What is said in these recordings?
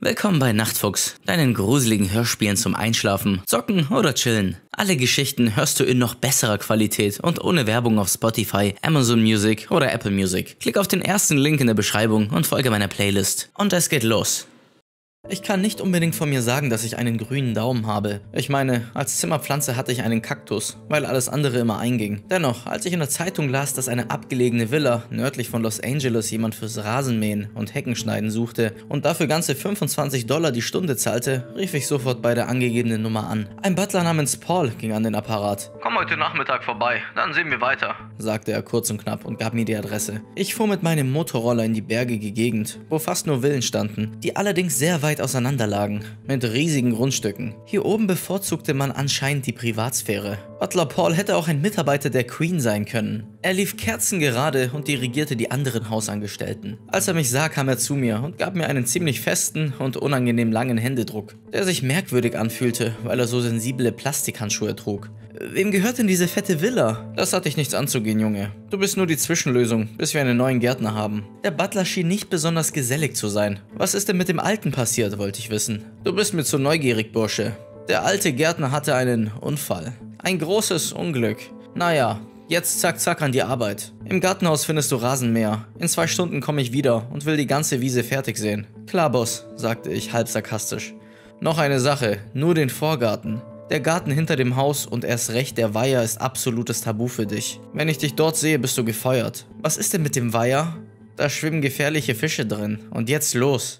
Willkommen bei Nachtfuchs, deinen gruseligen Hörspielen zum Einschlafen, Zocken oder Chillen. Alle Geschichten hörst du in noch besserer Qualität und ohne Werbung auf Spotify, Amazon Music oder Apple Music. Klick auf den ersten Link in der Beschreibung und folge meiner Playlist. Und es geht los. Ich kann nicht unbedingt von mir sagen, dass ich einen grünen Daumen habe. Ich meine, als Zimmerpflanze hatte ich einen Kaktus, weil alles andere immer einging. Dennoch, als ich in der Zeitung las, dass eine abgelegene Villa nördlich von Los Angeles jemand fürs Rasenmähen und Heckenschneiden suchte und dafür ganze $25 die Stunde zahlte, rief ich sofort bei der angegebenen Nummer an. Ein Butler namens Paul ging an den Apparat. Komm heute Nachmittag vorbei, dann sehen wir weiter, sagte er kurz und knapp und gab mir die Adresse. Ich fuhr mit meinem Motorroller in die bergige Gegend, wo fast nur Villen standen, die allerdings sehr weit auseinander lagen, mit riesigen Grundstücken. Hier oben bevorzugte man anscheinend die Privatsphäre. Butler Paul hätte auch ein Mitarbeiter der Queen sein können. Er lief kerzengerade und dirigierte die anderen Hausangestellten. Als er mich sah, kam er zu mir und gab mir einen ziemlich festen und unangenehm langen Händedruck, der sich merkwürdig anfühlte, weil er so sensible Plastikhandschuhe trug. Wem gehört denn diese fette Villa? Das hat dich nichts anzugehen, Junge. Du bist nur die Zwischenlösung, bis wir einen neuen Gärtner haben. Der Butler schien nicht besonders gesellig zu sein. Was ist denn mit dem Alten passiert, wollte ich wissen. Du bist mir zu neugierig, Bursche. Der alte Gärtner hatte einen Unfall. Ein großes Unglück. Naja, jetzt zack zack an die Arbeit. Im Gartenhaus findest du Rasenmäher. In 2 Stunden komme ich wieder und will die ganze Wiese fertig sehen. Klar, Boss, sagte ich halb sarkastisch. Noch eine Sache, nur den Vorgarten. Der Garten hinter dem Haus und erst recht der Weiher ist absolutes Tabu für dich. Wenn ich dich dort sehe, bist du gefeuert. Was ist denn mit dem Weiher? Da schwimmen gefährliche Fische drin. Und jetzt los.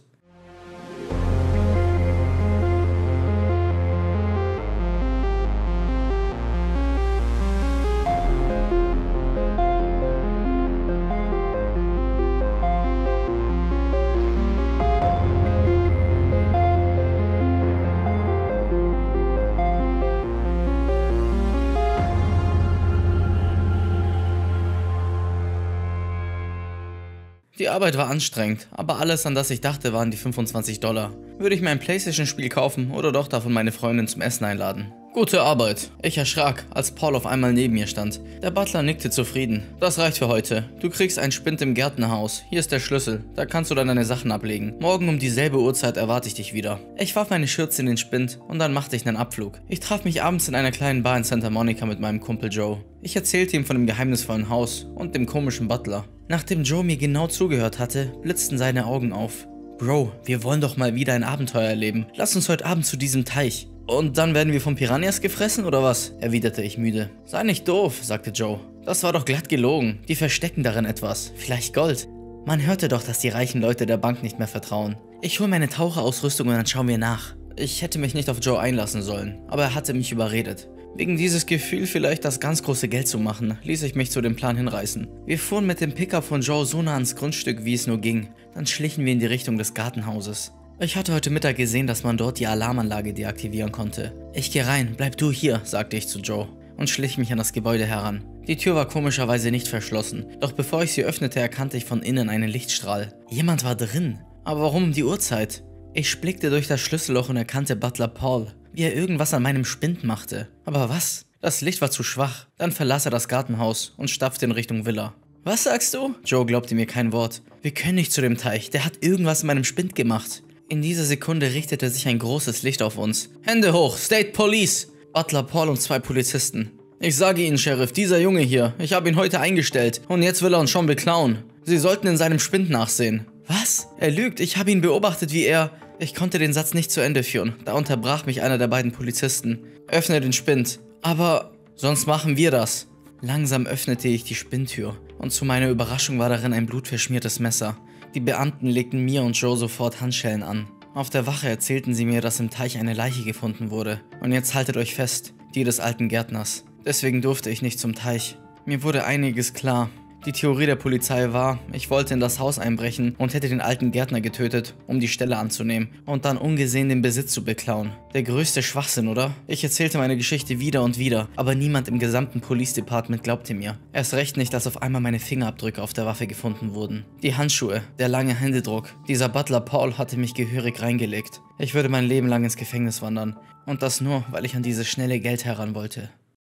Die Arbeit war anstrengend, aber alles, an das ich dachte, waren die $25. Würde ich mir ein Playstation-Spiel kaufen oder doch davon meine Freundin zum Essen einladen? Gute Arbeit. Ich erschrak, als Paul auf einmal neben mir stand. Der Butler nickte zufrieden. Das reicht für heute. Du kriegst einen Spind im Gärtnerhaus. Hier ist der Schlüssel. Da kannst du dann deine Sachen ablegen. Morgen um dieselbe Uhrzeit erwarte ich dich wieder. Ich warf meine Schürze in den Spind und dann machte ich einen Abflug. Ich traf mich abends in einer kleinen Bar in Santa Monica mit meinem Kumpel Joe. Ich erzählte ihm von dem geheimnisvollen Haus und dem komischen Butler. Nachdem Joe mir genau zugehört hatte, blitzten seine Augen auf. Bro, wir wollen doch mal wieder ein Abenteuer erleben. Lass uns heute Abend zu diesem Teich. Und dann werden wir von Piranhas gefressen, oder was? Erwiderte ich müde. Sei nicht doof, sagte Joe. Das war doch glatt gelogen. Die verstecken darin etwas. Vielleicht Gold. Man hörte doch, dass die reichen Leute der Bank nicht mehr vertrauen. Ich hole meine Taucherausrüstung und dann schauen wir nach. Ich hätte mich nicht auf Joe einlassen sollen, aber er hatte mich überredet. Wegen dieses Gefühl, vielleicht das ganz große Geld zu machen, ließ ich mich zu dem Plan hinreißen. Wir fuhren mit dem Pickup von Joe so nah ans Grundstück, wie es nur ging. Dann schlichen wir in die Richtung des Gartenhauses. Ich hatte heute Mittag gesehen, dass man dort die Alarmanlage deaktivieren konnte. Ich gehe rein, bleib du hier, sagte ich zu Joe und schlich mich an das Gebäude heran. Die Tür war komischerweise nicht verschlossen, doch bevor ich sie öffnete, erkannte ich von innen einen Lichtstrahl. Jemand war drin. Aber warum um die Uhrzeit? Ich blickte durch das Schlüsselloch und erkannte Butler Paul, wie er irgendwas an meinem Spind machte. Aber was? Das Licht war zu schwach. Dann verlas er das Gartenhaus und stapfte in Richtung Villa. Was sagst du? Joe glaubte mir kein Wort. Wir können nicht zu dem Teich, der hat irgendwas in meinem Spind gemacht. In dieser Sekunde richtete sich ein großes Licht auf uns. Hände hoch, State Police! Butler Paul und 2 Polizisten. Ich sage Ihnen, Sheriff, dieser Junge hier, ich habe ihn heute eingestellt und jetzt will er uns schon beklauen. Sie sollten in seinem Spind nachsehen. Was? Er lügt, ich habe ihn beobachtet, wie er... Ich konnte den Satz nicht zu Ende führen, da unterbrach mich einer der beiden Polizisten. Öffne den Spind. Aber sonst machen wir das. Langsam öffnete ich die Spindtür und zu meiner Überraschung war darin ein blutverschmiertes Messer. Die Beamten legten mir und Joe sofort Handschellen an. Auf der Wache erzählten sie mir, dass im Teich eine Leiche gefunden wurde. Und jetzt haltet euch fest, die des alten Gärtners. Deswegen durfte ich nicht zum Teich. Mir wurde einiges klar. Die Theorie der Polizei war, ich wollte in das Haus einbrechen und hätte den alten Gärtner getötet, um die Stelle anzunehmen und dann ungesehen den Besitz zu beklauen. Der größte Schwachsinn, oder? Ich erzählte meine Geschichte wieder und wieder, aber niemand im gesamten Police Department glaubte mir. Erst recht nicht, dass auf einmal meine Fingerabdrücke auf der Waffe gefunden wurden. Die Handschuhe, der lange Händedruck, dieser Butler Paul hatte mich gehörig reingelegt. Ich würde mein Leben lang ins Gefängnis wandern. Und das nur, weil ich an dieses schnelle Geld heran wollte.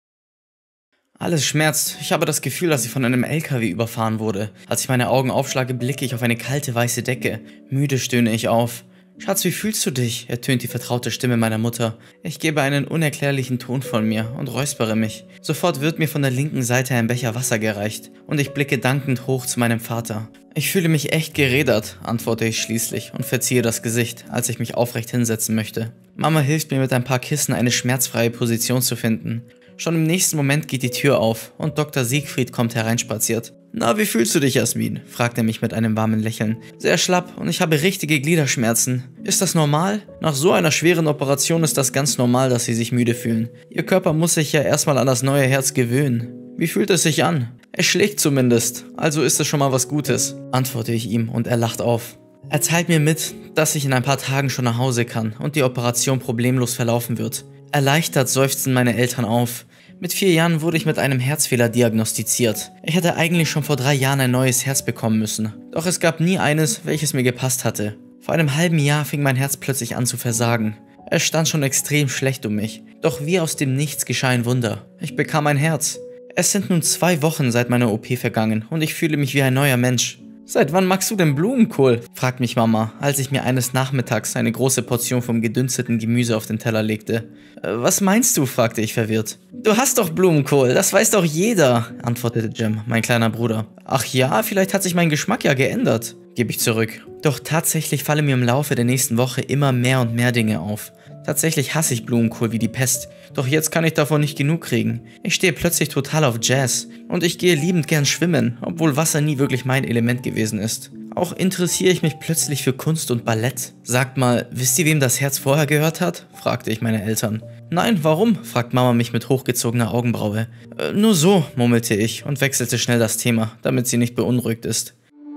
Alles schmerzt. Ich habe das Gefühl, dass ich von einem LKW überfahren wurde. Als ich meine Augen aufschlage, blicke ich auf eine kalte weiße Decke. Müde stöhne ich auf. Schatz, wie fühlst du dich? Ertönt die vertraute Stimme meiner Mutter. Ich gebe einen unerklärlichen Ton von mir und räuspere mich. Sofort wird mir von der linken Seite ein Becher Wasser gereicht und ich blicke dankend hoch zu meinem Vater. Ich fühle mich echt gerädert, antworte ich schließlich und verziehe das Gesicht, als ich mich aufrecht hinsetzen möchte. Mama hilft mir mit ein paar Kissen eine schmerzfreie Position zu finden. Schon im nächsten Moment geht die Tür auf und Dr. Siegfried kommt hereinspaziert. »Na, wie fühlst du dich, Jasmin?« fragt er mich mit einem warmen Lächeln. »Sehr schlapp und ich habe richtige Gliederschmerzen. Ist das normal? Nach so einer schweren Operation ist das ganz normal, dass Sie sich müde fühlen. Ihr Körper muss sich ja erstmal an das neue Herz gewöhnen. Wie fühlt es sich an?« »Es schlägt zumindest, also ist es schon mal was Gutes«, antworte ich ihm und er lacht auf. Er teilt mir mit, dass ich in ein paar Tagen schon nach Hause kann und die Operation problemlos verlaufen wird. Erleichtert seufzen meine Eltern auf. Mit 4 Jahren wurde ich mit einem Herzfehler diagnostiziert. Ich hätte eigentlich schon vor 3 Jahren ein neues Herz bekommen müssen. Doch es gab nie eines, welches mir gepasst hatte. Vor einem halben Jahr fing mein Herz plötzlich an zu versagen. Es stand schon extrem schlecht um mich. Doch wie aus dem Nichts geschah ein Wunder. Ich bekam ein Herz. Es sind nun 2 Wochen seit meiner OP vergangen und ich fühle mich wie ein neuer Mensch. »Seit wann magst du denn Blumenkohl?« fragt mich Mama, als ich mir eines Nachmittags eine große Portion vom gedünsteten Gemüse auf den Teller legte. »Was meinst du?« fragte ich verwirrt. »Du hast doch Blumenkohl, das weiß doch jeder«, antwortete Jem, mein kleiner Bruder. »Ach ja, vielleicht hat sich mein Geschmack ja geändert«, gebe ich zurück. Doch tatsächlich fallen mir im Laufe der nächsten Woche immer mehr und mehr Dinge auf. Tatsächlich hasse ich Blumenkohl wie die Pest, doch jetzt kann ich davon nicht genug kriegen. Ich stehe plötzlich total auf Jazz und ich gehe liebend gern schwimmen, obwohl Wasser nie wirklich mein Element gewesen ist. Auch interessiere ich mich plötzlich für Kunst und Ballett. Sagt mal, wisst ihr, wem das Herz vorher gehört hat? Fragte ich meine Eltern. Nein, warum? Fragt Mama mich mit hochgezogener Augenbraue. Nur so, murmelte ich und wechselte schnell das Thema, damit sie nicht beunruhigt ist.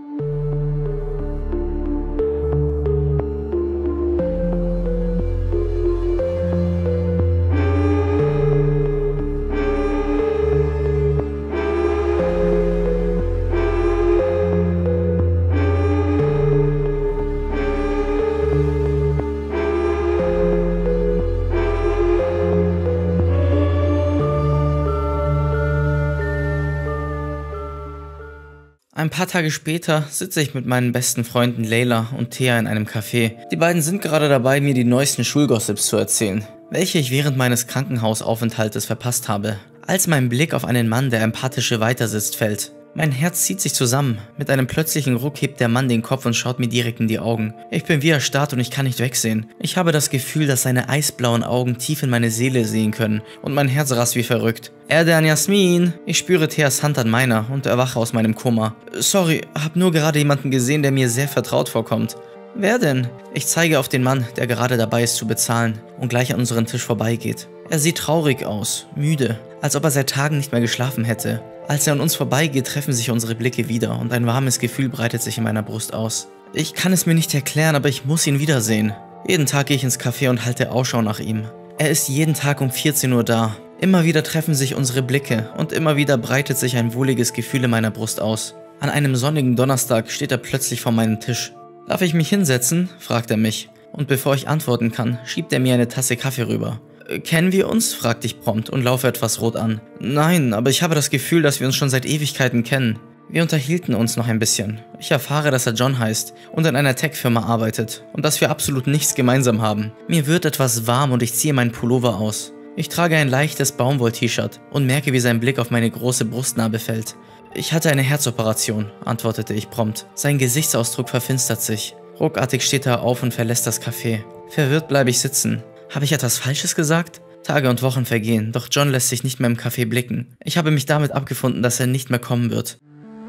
Ein paar Tage später sitze ich mit meinen besten Freunden Leila und Thea in einem Café. Die beiden sind gerade dabei, mir die neuesten Schulgossips zu erzählen, welche ich während meines Krankenhausaufenthaltes verpasst habe. Als mein Blick auf einen Mann, der empathische weitersitzt, fällt. Mein Herz zieht sich zusammen. Mit einem plötzlichen Ruck hebt der Mann den Kopf und schaut mir direkt in die Augen. Ich bin wie erstarrt und ich kann nicht wegsehen. Ich habe das Gefühl, dass seine eisblauen Augen tief in meine Seele sehen können und mein Herz rast wie verrückt. Erdan Jasmin! Ich spüre Theas Hand an meiner und erwache aus meinem Koma. Sorry, hab nur gerade jemanden gesehen, der mir sehr vertraut vorkommt. Wer denn? Ich zeige auf den Mann, der gerade dabei ist zu bezahlen und gleich an unseren Tisch vorbeigeht. Er sieht traurig aus, müde, als ob er seit Tagen nicht mehr geschlafen hätte. Als er an uns vorbeigeht, treffen sich unsere Blicke wieder und ein warmes Gefühl breitet sich in meiner Brust aus. Ich kann es mir nicht erklären, aber ich muss ihn wiedersehen. Jeden Tag gehe ich ins Café und halte Ausschau nach ihm. Er ist jeden Tag um 14 Uhr da. Immer wieder treffen sich unsere Blicke und immer wieder breitet sich ein wohliges Gefühl in meiner Brust aus. An einem sonnigen Donnerstag steht er plötzlich vor meinem Tisch. »Darf ich mich hinsetzen?« fragt er mich. Und bevor ich antworten kann, schiebt er mir eine Tasse Kaffee rüber. »Kennen wir uns?« fragte ich prompt und laufe etwas rot an. »Nein, aber ich habe das Gefühl, dass wir uns schon seit Ewigkeiten kennen.« Wir unterhielten uns noch ein bisschen. Ich erfahre, dass er John heißt und in einer Tech-Firma arbeitet und dass wir absolut nichts gemeinsam haben. Mir wird etwas warm und ich ziehe meinen Pullover aus. Ich trage ein leichtes Baumwoll-T-Shirt und merke, wie sein Blick auf meine große Brustnarbe fällt. »Ich hatte eine Herzoperation«, antwortete ich prompt. Sein Gesichtsausdruck verfinstert sich. Ruckartig steht er auf und verlässt das Café. Verwirrt bleibe ich sitzen. Habe ich etwas Falsches gesagt? Tage und Wochen vergehen, doch John lässt sich nicht mehr im Café blicken. Ich habe mich damit abgefunden, dass er nicht mehr kommen wird.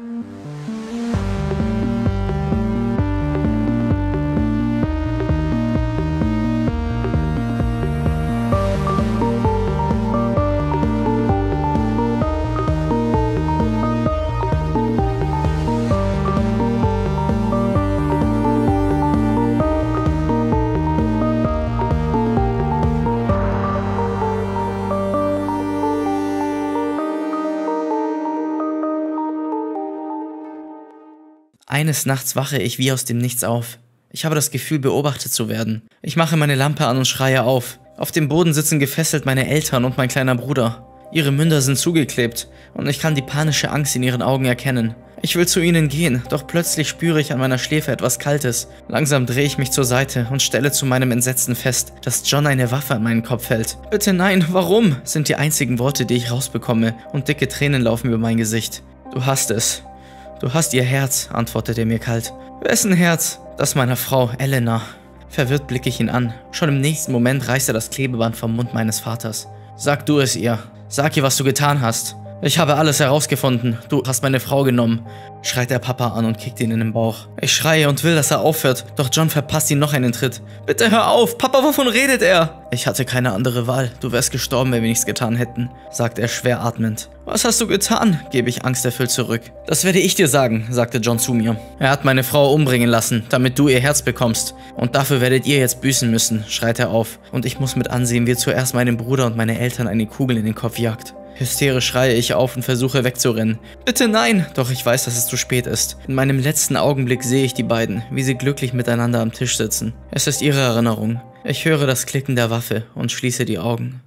Eines Nachts wache ich wie aus dem Nichts auf. Ich habe das Gefühl, beobachtet zu werden. Ich mache meine Lampe an und schreie auf. Auf dem Boden sitzen gefesselt meine Eltern und mein kleiner Bruder. Ihre Münder sind zugeklebt und ich kann die panische Angst in ihren Augen erkennen. Ich will zu ihnen gehen, doch plötzlich spüre ich an meiner Schläfe etwas Kaltes. Langsam drehe ich mich zur Seite und stelle zu meinem Entsetzen fest, dass John eine Waffe an meinen Kopf hält. Bitte nein, warum? Sind die einzigen Worte, die ich rausbekomme, und dicke Tränen laufen über mein Gesicht. Du hast es. Du hast ihr Herz, antwortet er mir kalt. Wessen Herz? Das meiner Frau, Elena. Verwirrt blicke ich ihn an. Schon im nächsten Moment reißt er das Klebeband vom Mund meines Vaters. Sag du es ihr. Sag ihr, was du getan hast. Ich habe alles herausgefunden. Du hast meine Frau genommen, schreit der Papa an und kickt ihn in den Bauch. Ich schreie und will, dass er aufhört, doch John verpasst ihm noch einen Tritt. Bitte hör auf, Papa, wovon redet er? Ich hatte keine andere Wahl. Du wärst gestorben, wenn wir nichts getan hätten, sagt er schwer atmend. Was hast du getan? Gebe ich angsterfüllt zurück. Das werde ich dir sagen, sagte John zu mir. Er hat meine Frau umbringen lassen, damit du ihr Herz bekommst. Und dafür werdet ihr jetzt büßen müssen, schreit er auf. Und ich muss mit ansehen, wie zuerst meinem Bruder und meine Eltern eine Kugel in den Kopf jagt. Hysterisch schreie ich auf und versuche wegzurennen. Bitte nein! Doch ich weiß, dass es zu spät ist. In meinem letzten Augenblick sehe ich die beiden, wie sie glücklich miteinander am Tisch sitzen. Es ist ihre Erinnerung. Ich höre das Klicken der Waffe und schließe die Augen.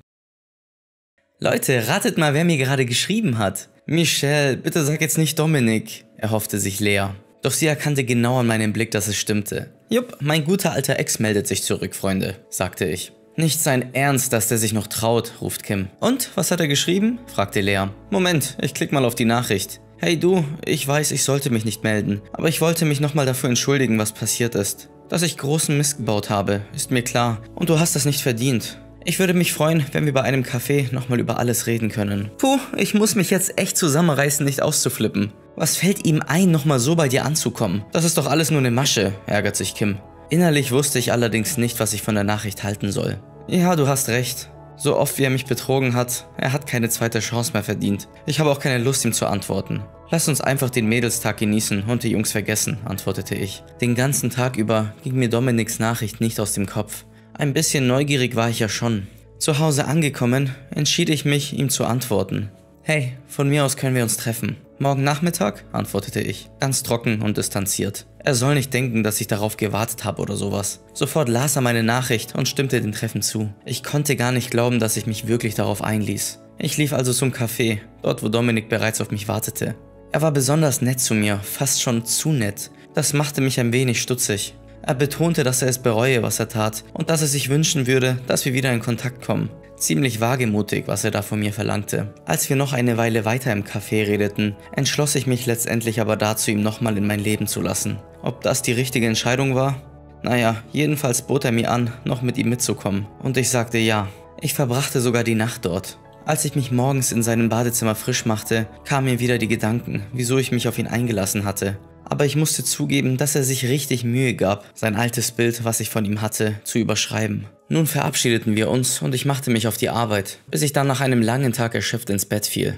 Leute, ratet mal, wer mir gerade geschrieben hat. Michelle, bitte sag jetzt nicht Dominik, erhoffte sich Lea. Doch sie erkannte genau an meinem Blick, dass es stimmte. Jupp, mein guter alter Ex meldet sich zurück, Freunde, sagte ich. Nicht sein Ernst, dass der sich noch traut, ruft Kim. Und, was hat er geschrieben? Fragte Lea. Moment, ich klick mal auf die Nachricht. Hey du, ich weiß, ich sollte mich nicht melden, aber ich wollte mich nochmal dafür entschuldigen, was passiert ist. Dass ich großen Mist gebaut habe, ist mir klar. Und du hast das nicht verdient. Ich würde mich freuen, wenn wir bei einem Café nochmal über alles reden können. Puh, ich muss mich jetzt echt zusammenreißen, nicht auszuflippen. Was fällt ihm ein, nochmal so bei dir anzukommen? Das ist doch alles nur eine Masche, ärgert sich Kim. Innerlich wusste ich allerdings nicht, was ich von der Nachricht halten soll. Ja, du hast recht. So oft wie er mich betrogen hat, er hat keine zweite Chance mehr verdient. Ich habe auch keine Lust, ihm zu antworten. Lass uns einfach den Mädelstag genießen und die Jungs vergessen, antwortete ich. Den ganzen Tag über ging mir Dominiks Nachricht nicht aus dem Kopf. Ein bisschen neugierig war ich ja schon. Zu Hause angekommen, entschied ich mich, ihm zu antworten. Hey, von mir aus können wir uns treffen. Morgen Nachmittag? Antwortete ich, ganz trocken und distanziert. Er soll nicht denken, dass ich darauf gewartet habe oder sowas. Sofort las er meine Nachricht und stimmte dem Treffen zu. Ich konnte gar nicht glauben, dass ich mich wirklich darauf einließ. Ich lief also zum Café, dort wo Dominik bereits auf mich wartete. Er war besonders nett zu mir, fast schon zu nett. Das machte mich ein wenig stutzig. Er betonte, dass er es bereue, was er tat und dass er sich wünschen würde, dass wir wieder in Kontakt kommen. Ziemlich wagemutig, was er da von mir verlangte. Als wir noch eine Weile weiter im Café redeten, entschloss ich mich letztendlich aber dazu, ihm nochmal in mein Leben zu lassen. Ob das die richtige Entscheidung war? Naja, jedenfalls bot er mir an, noch mit ihm mitzukommen. Und ich sagte ja. Ich verbrachte sogar die Nacht dort. Als ich mich morgens in seinem Badezimmer frisch machte, kamen mir wieder die Gedanken, wieso ich mich auf ihn eingelassen hatte. Aber ich musste zugeben, dass er sich richtig Mühe gab, sein altes Bild, was ich von ihm hatte, zu überschreiben. Nun verabschiedeten wir uns und ich machte mich auf die Arbeit, bis ich dann nach einem langen Tag erschöpft ins Bett fiel.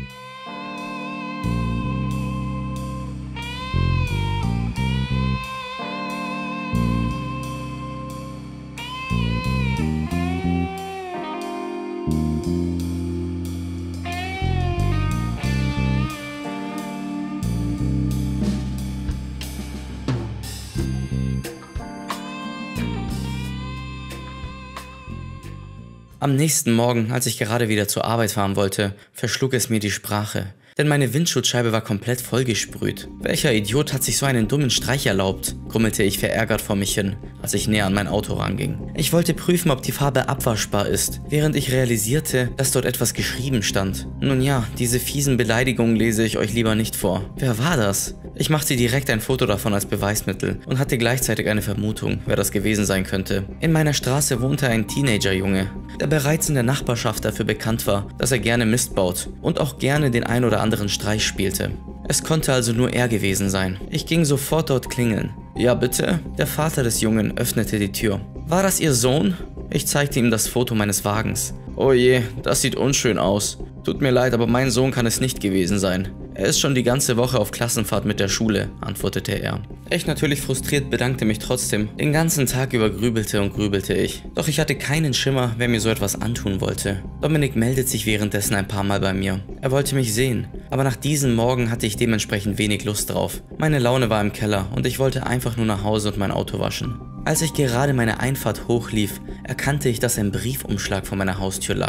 Am nächsten Morgen, als ich gerade wieder zur Arbeit fahren wollte, verschlug es mir die Sprache. Denn meine Windschutzscheibe war komplett vollgesprüht. Welcher Idiot hat sich so einen dummen Streich erlaubt? Grummelte ich verärgert vor mich hin, als ich näher an mein Auto ranging. Ich wollte prüfen, ob die Farbe abwaschbar ist, während ich realisierte, dass dort etwas geschrieben stand. Nun ja, diese fiesen Beleidigungen lese ich euch lieber nicht vor. Wer war das? Ich machte direkt ein Foto davon als Beweismittel und hatte gleichzeitig eine Vermutung, wer das gewesen sein könnte. In meiner Straße wohnte ein Teenagerjunge, der bereits in der Nachbarschaft dafür bekannt war, dass er gerne Mist baut und auch gerne den ein oder anderen Streich spielte. Es konnte also nur er gewesen sein. Ich ging sofort dort klingeln. Ja bitte? Der Vater des Jungen öffnete die Tür. War das Ihr Sohn? Ich zeigte ihm das Foto meines Wagens. Oh je, das sieht unschön aus. Tut mir leid, aber mein Sohn kann es nicht gewesen sein. Er ist schon die ganze Woche auf Klassenfahrt mit der Schule, antwortete er. Ich natürlich frustriert bedankte mich trotzdem. Den ganzen Tag über grübelte und grübelte ich. Doch ich hatte keinen Schimmer, wer mir so etwas antun wollte. Dominik meldet sich währenddessen ein paar Mal bei mir. Er wollte mich sehen. Aber nach diesem Morgen hatte ich dementsprechend wenig Lust drauf. Meine Laune war im Keller und ich wollte einfach nur nach Hause und mein Auto waschen. Als ich gerade meine Einfahrt hochlief, erkannte ich, dass ein Briefumschlag vor meiner Haustür lag.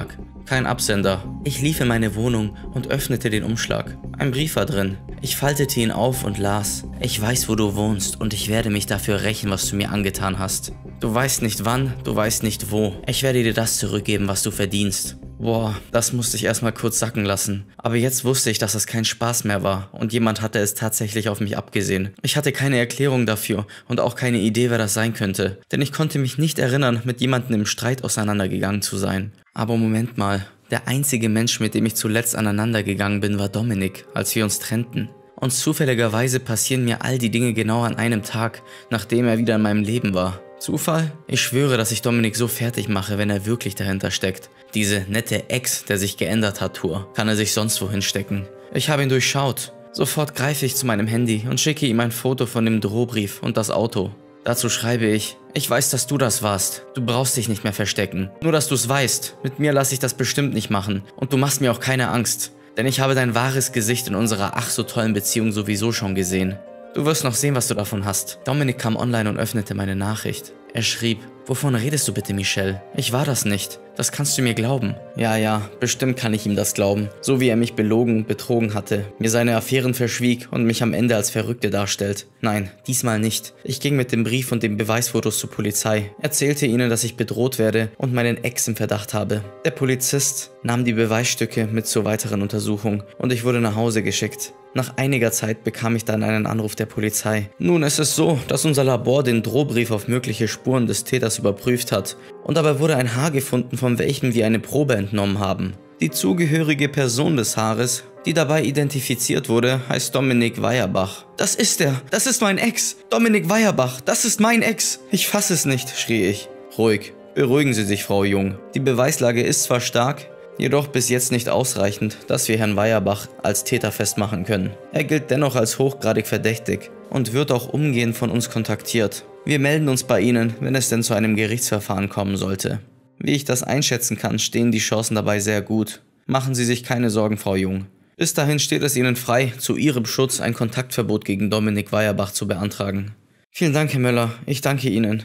Kein Absender. Ich lief in meine Wohnung und öffnete den Umschlag. Ein Brief war drin. Ich faltete ihn auf und las. Ich weiß, wo du wohnst und ich werde mich dafür rächen, was du mir angetan hast. Du weißt nicht wann, du weißt nicht wo. Ich werde dir das zurückgeben, was du verdienst. Boah, das musste ich erstmal kurz sacken lassen. Aber jetzt wusste ich, dass es kein Spaß mehr war und jemand hatte es tatsächlich auf mich abgesehen. Ich hatte keine Erklärung dafür und auch keine Idee, wer das sein könnte. Denn ich konnte mich nicht erinnern, mit jemandem im Streit auseinandergegangen zu sein. Aber Moment mal, der einzige Mensch, mit dem ich zuletzt aneinandergegangen bin, war Dominik, als wir uns trennten. Und zufälligerweise passieren mir all die Dinge genau an einem Tag, nachdem er wieder in meinem Leben war. Zufall? Ich schwöre, dass ich Dominik so fertig mache, wenn er wirklich dahinter steckt. Diese nette Ex, der sich geändert hat, Tour, kann er sich sonst wohin stecken. Ich habe ihn durchschaut. Sofort greife ich zu meinem Handy und schicke ihm ein Foto von dem Drohbrief und das Auto. Dazu schreibe ich weiß, dass du das warst. Du brauchst dich nicht mehr verstecken. Nur, dass du es weißt. Mit mir lasse ich das bestimmt nicht machen. Und du machst mir auch keine Angst. Denn ich habe dein wahres Gesicht in unserer ach so tollen Beziehung sowieso schon gesehen. Du wirst noch sehen, was du davon hast. Dominik kam online und öffnete meine Nachricht. Er schrieb: Wovon redest du bitte, Michelle? Ich war das nicht. Das kannst du mir glauben. Ja, bestimmt kann ich ihm das glauben. So wie er mich belogen und betrogen hatte, mir seine Affären verschwieg und mich am Ende als Verrückte darstellt. Nein, diesmal nicht. Ich ging mit dem Brief und den Beweisfotos zur Polizei, erzählte ihnen, dass ich bedroht werde und meinen Ex im Verdacht habe. Der Polizist nahm die Beweisstücke mit zur weiteren Untersuchung und ich wurde nach Hause geschickt. Nach einiger Zeit bekam ich dann einen Anruf der Polizei. Nun, es ist so, dass unser Labor den Drohbrief auf mögliche Spuren des Täters überprüft hat. Und dabei wurde ein Haar gefunden, von welchem wir eine Probe entnommen haben. Die zugehörige Person des Haares, die dabei identifiziert wurde, heißt Dominik Weierbach. Das ist er! Das ist mein Ex! Dominik Weierbach! Das ist mein Ex! Ich fasse es nicht, schrie ich. Ruhig. Beruhigen Sie sich, Frau Jung. Die Beweislage ist zwar stark, jedoch bis jetzt nicht ausreichend, dass wir Herrn Weierbach als Täter festmachen können. Er gilt dennoch als hochgradig verdächtig und wird auch umgehend von uns kontaktiert. Wir melden uns bei Ihnen, wenn es denn zu einem Gerichtsverfahren kommen sollte. Wie ich das einschätzen kann, stehen die Chancen dabei sehr gut. Machen Sie sich keine Sorgen, Frau Jung. Bis dahin steht es Ihnen frei, zu Ihrem Schutz ein Kontaktverbot gegen Dominik Weierbach zu beantragen. Vielen Dank, Herr Möller. Ich danke Ihnen.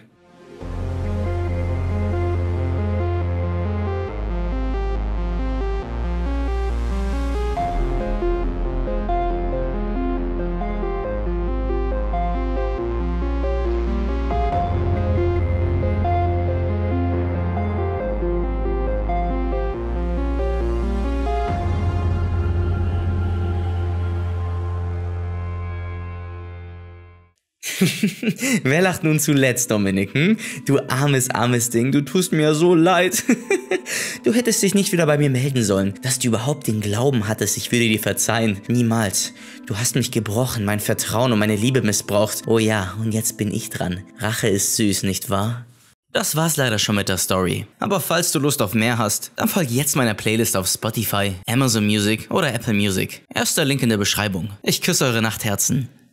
Wer lacht nun zuletzt, Dominik? Du armes Ding, du tust mir so leid. Du hättest dich nicht wieder bei mir melden sollen, dass du überhaupt den Glauben hattest, ich würde dir verzeihen. Niemals. Du hast mich gebrochen, mein Vertrauen und meine Liebe missbraucht. Oh ja, und jetzt bin ich dran. Rache ist süß, nicht wahr? Das war's leider schon mit der Story. Aber falls du Lust auf mehr hast, dann folg jetzt meiner Playlist auf Spotify, Amazon Music oder Apple Music. Erster Link in der Beschreibung. Ich küsse eure Nachtherzen.